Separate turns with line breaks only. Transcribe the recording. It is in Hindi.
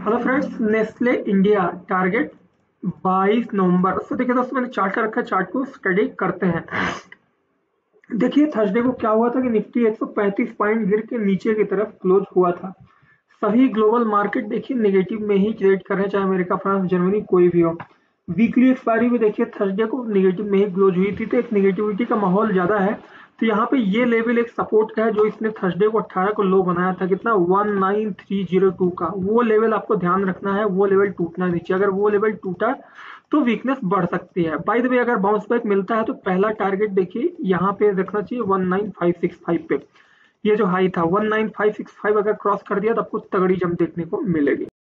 Hello friends, Nestle India target 22 नवंबर। तो देखिए दोस्तों, मैंने चार्ट का रखा है, चार्ट को स्टडी करते हैं। देखिए थर्सडे को क्या हुआ था कि निफ्टी 135 पॉइंट गिर के नीचे की तरफ क्लोज हुआ था। सभी ग्लोबल मार्केट देखिए नेगेटिव में ही ट्रेड कर रहे हैं, चाहे अमेरिका, फ्रांस, जर्मनी कोई भी हो। वीकली एक्सपायरी भी देखिए थर्सडे को नेगेटिव में ही क्लोज हुई थी, तो एक नेगेटिविटी का माहौल ज्यादा है। तो यहाँ पे ये लेवल एक सपोर्ट का है जो इसने थर्सडे को 18 को लो बनाया था, कितना 19302 का। वो लेवल आपको ध्यान रखना है, वो लेवल टूटना नहीं चाहिए। अगर वो लेवल टूटा तो वीकनेस बढ़ सकती है। बाय द वे, अगर बाउंस बैक मिलता है तो पहला टारगेट देखिए यहाँ पे रखना चाहिए 19565 पे। ये जो हाई था 19565 अगर क्रॉस कर दिया तो आपको तगड़ी जंप देखने को मिलेगी।